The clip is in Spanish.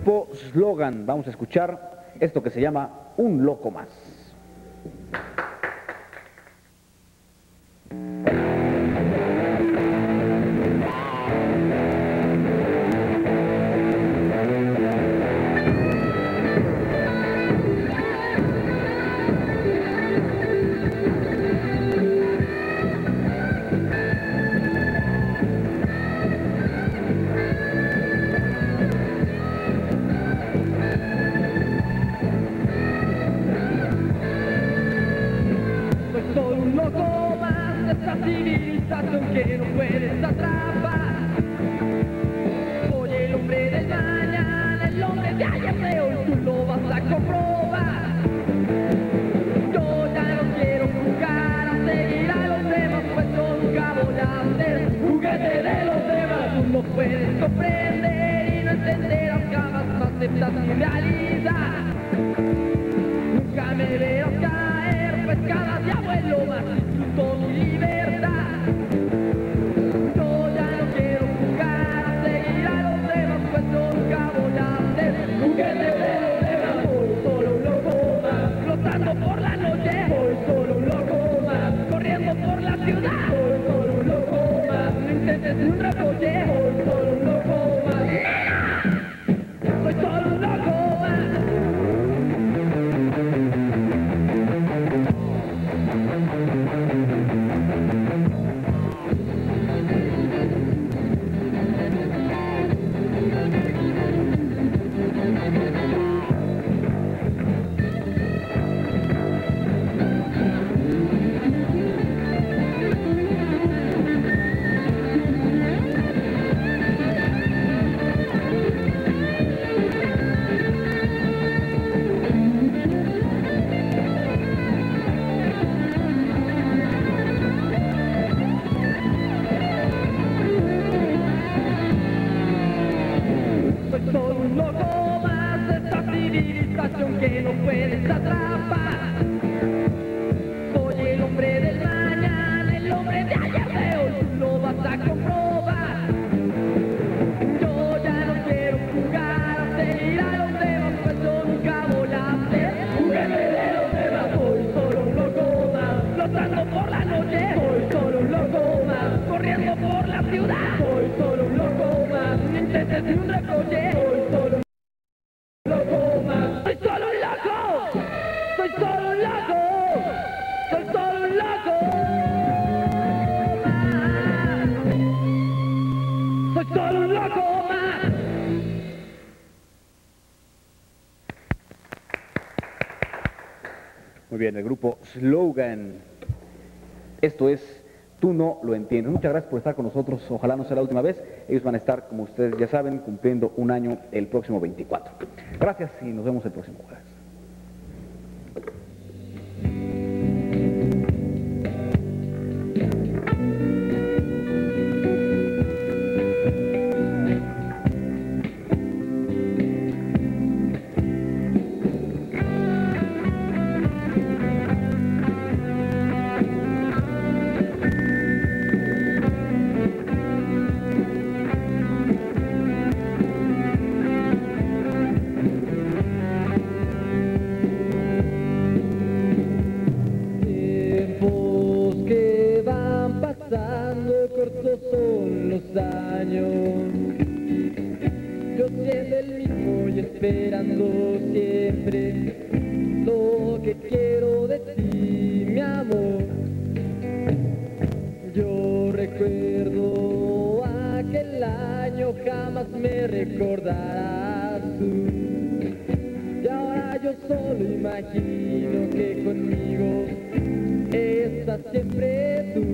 grupo Slogan. Vamos a escuchar esto que se llama Un Loco Más. Civilización que no puedes atrapar. Soy el hombre del mañana, el hombre de ayer de hoy, tú lo vas a comprobar. Yo ya no quiero jugar a seguir a los demás, pues yo nunca voy a ser juguete de los demás. Tú no puedes comprender y no entenderás jamás, no aceptas mi realidad. Nunca me verás caer, pues cada día vuelo más, disfruto mi libertad. Yo ya no quiero jugar a seguir a los demás, pues yo nunca voy a ser juguete de los demás. Soy solo un loco más, flotando por la noche. Soy solo un loco más, corriendo por la ciudad. Soy solo un loco más, no intentes ni un reproche. Soy solo un loco más, soy solo un loco más. Soy un loco más de esta civilización que no puedes atrapar. Soy el hombre del mañana, el hombre de ayer de hoy, tú lo vas a comprobar. Yo ya no quiero jugar a seguir a los demás, pues yo nunca voy a ser juguete de los demás. Soy solo un loco más, flotando por la noche. Soy solo un loco más, corriendo por la ciudad. Soy solo un loco más, no intentes ni un reproche. Soy solo un loco más, soy solo un loco. Soy solo un loco. Soy solo un loco más. Soy solo un loco más. Muy bien, el grupo Slogan. Esto es Tú no lo entiendes. Muchas gracias por estar con nosotros. Ojalá no sea la última vez. Ellos van a estar, como ustedes ya saben, cumpliendo un año el próximo 24. Gracias y nos vemos el próximo jueves. Cortos son los años, yo siendo el mismo y esperando siempre lo que quiero de ti, mi amor. Yo recuerdo aquel año, jamás me recordarás tú. Y ahora yo solo imagino que conmigo estás siempre tú.